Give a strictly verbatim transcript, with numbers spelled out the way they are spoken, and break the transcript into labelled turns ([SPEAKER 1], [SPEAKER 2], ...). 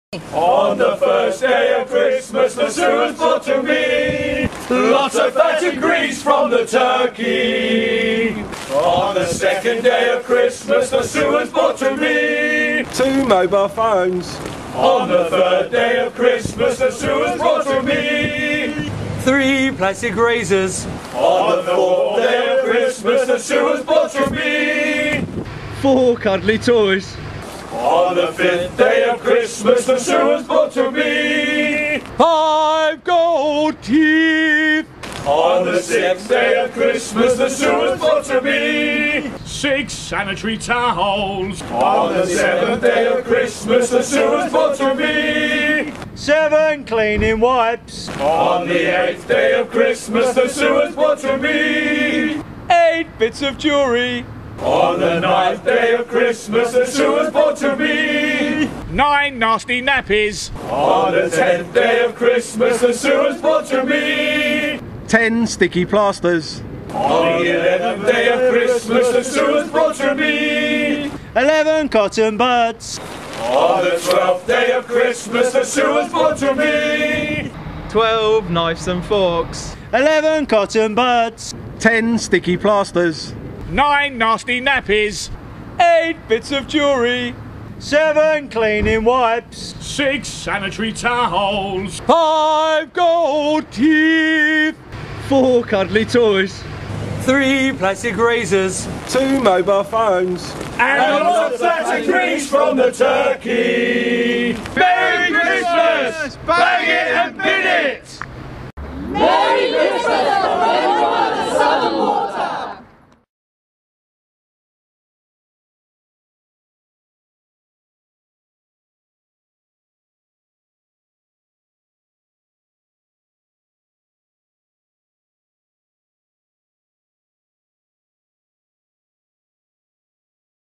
[SPEAKER 1] On the first day of Christmas, the suet was brought to me. Lots of fat and grease from the turkey. On the second day of Christmas, the suet was brought to me.
[SPEAKER 2] Two mobile phones.
[SPEAKER 1] On the third day of Christmas, the suet was brought to me.
[SPEAKER 3] Three plastic razors.
[SPEAKER 1] On the fourth day of Christmas, the suet was brought to me.
[SPEAKER 2] Four cuddly toys.
[SPEAKER 1] On the fifth day of Christmas, the suet was brought to me.
[SPEAKER 2] Five gold teeth.
[SPEAKER 1] On the sixth day of Christmas, the suet was brought to me.
[SPEAKER 4] Six sanitary towels.
[SPEAKER 1] On the seventh day of Christmas, the suet was brought to me.
[SPEAKER 3] Seven cleaning wipes.
[SPEAKER 1] On the eighth day of Christmas, the suet was brought to me.
[SPEAKER 3] Eight bits of jewellery.
[SPEAKER 1] On the ninth day of Christmas, the suet was brought to me.
[SPEAKER 4] Nine nasty nappies.
[SPEAKER 1] On the tenth day of Christmas, the suet was brought to me.
[SPEAKER 2] Ten sticky plasters.
[SPEAKER 1] On the eleventh day of Christmas, the suet was brought to me.
[SPEAKER 3] Eleven cotton buds.
[SPEAKER 1] On the twelfth day of Christmas, the suet was brought to me.
[SPEAKER 5] Twelve knives and forks.
[SPEAKER 3] Eleven cotton buds.
[SPEAKER 2] Ten sticky plasters.
[SPEAKER 4] Nine nasty nappies.
[SPEAKER 3] Eight bits of jewellery. Seven cleaning wipes.
[SPEAKER 4] Six sanitary towels.
[SPEAKER 2] Five gold teeth. Four cuddly toys.
[SPEAKER 3] Three plastic razors.
[SPEAKER 2] Two mobile phones.
[SPEAKER 1] And lots of fat and grease from the turkey. Merry Christmas! Bang it and bin it!
[SPEAKER 6] Merry Christmas!